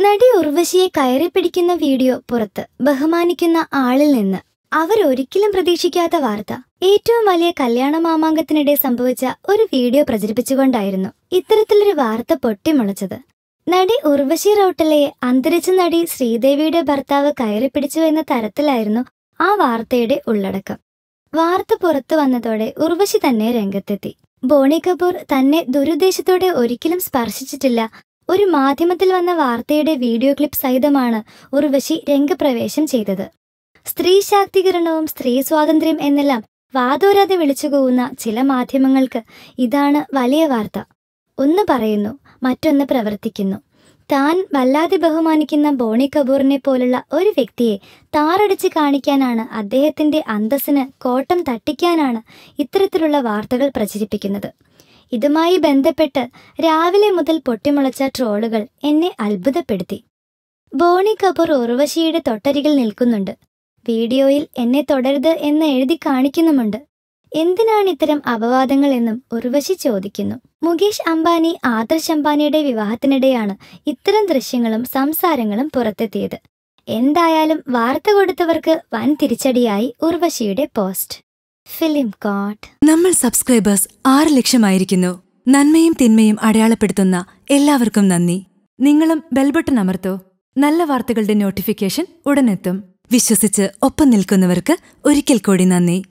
നടി ഉർവശിയെ കയറിപ്പിടിക്കുന്ന വീഡിയോ പുറത്ത്. ബഹുമാനിക്കുന്ന ആളിൽ നിന്ന്. അവരൊരിക്കലും പ്രതീക്ഷിക്കാത്ത വാർത്ത. ഏറ്റവും വലിയ കല്യാണ മാമാങ്കത്തിനിടെ സംഭവിച്ച ഒരു വീഡിയോ പ്രചരിപ്പിച്ചുകൊണ്ടായിരുന്നു ഇത്തരത്തിലൊരു വാർത്ത പൊട്ടിമുളച്ചത്. നടി ഉർവശി റൌട്ടലയെ അന്തരിച്ച നടി ശ്രീദേവിയുടെ ഭർത്താവ് കയറിപ്പിടിച്ചു എന്ന തരത്തിലായിരുന്നു ആ വാർത്തയുടെ ഉള്ളടക്കം. വാർത്ത പുറത്തു വന്നതോടെ ഉർവശി തന്നെ രംഗത്തെത്തി. ബോണി കപൂർ തന്നെ ദുരുദ്ദേശത്തോടെ ഒരിക്കലും സ്പർശിച്ചിട്ടില്ല. ഒരു മാധ്യമത്തിൽ വന്ന വാർത്തയുടെ വീഡിയോ ക്ലിപ്പ് സഹിതമാണ് ഉർവശി രംഗപ്രവേശം ചെയ്തത്. സ്ത്രീ ശാക്തീകരണവും സ്ത്രീ സ്വാതന്ത്ര്യം എന്നെല്ലാം വാതോരാതെ വിളിച്ചുകൂവുന്ന ചില മാധ്യമങ്ങൾക്ക് ഇതാണ് വലിയ വാർത്ത. ഒന്ന് പറയുന്നു, മറ്റൊന്ന് പ്രവർത്തിക്കുന്നു. താൻ വല്ലാതെ ബഹുമാനിക്കുന്ന ബോണി കപൂറിനെ പോലുള്ള ഒരു വ്യക്തിയെ താറടിച്ച് കാണിക്കാനാണ്, അദ്ദേഹത്തിന്റെ അന്തസ്സിന് കോട്ടം തട്ടിക്കാനാണ് ഇത്തരത്തിലുള്ള വാർത്തകൾ പ്രചരിപ്പിക്കുന്നത്. ഇതുമായി ബന്ധപ്പെട്ട് രാവിലെ മുതൽ പൊട്ടിമുളച്ച ട്രോളുകൾ എന്നെ അത്ഭുതപ്പെടുത്തി. ബോണി കപൂർ ഉർവശിയുടെ തൊട്ടരികിൽ നിൽക്കുന്നുണ്ട്. വീഡിയോയിൽ എന്നെ തുടരുത് എന്ന് എഴുതി കാണിക്കുന്നുമുണ്ട്. എന്തിനാണ് ഇത്തരം അപവാദങ്ങൾ എന്നും ഉർവശി ചോദിക്കുന്നു. മുകേഷ് അംബാനി ആദർശ് അംബാനിയുടെ വിവാഹത്തിനിടെയാണ് ഇത്തരം ദൃശ്യങ്ങളും സംസാരങ്ങളും പുറത്തെത്തിയത്. എന്തായാലും വാർത്ത കൊടുത്തവർക്ക് വൻ തിരിച്ചടിയായി ഉർവശിയുടെ പോസ്റ്റ്. ഫിലിം കോട്ട്. നമ്മൾ സബ്സ്ക്രൈബേഴ്സ് 6 ലക്ഷമായിരിക്കുന്നു. നന്മയും തിന്മയും അടയാളപ്പെടുത്തുന്ന എല്ലാവർക്കും നന്ദി. നിങ്ങളും ബെൽബട്ടൺ അമർത്തോ. നല്ല വാർത്തകളുടെ നോട്ടിഫിക്കേഷൻ ഉടനെത്തും. വിശ്വസിച്ച് ഒപ്പം നിൽക്കുന്നവർക്ക് ഒരിക്കൽ കൂടി നന്ദി.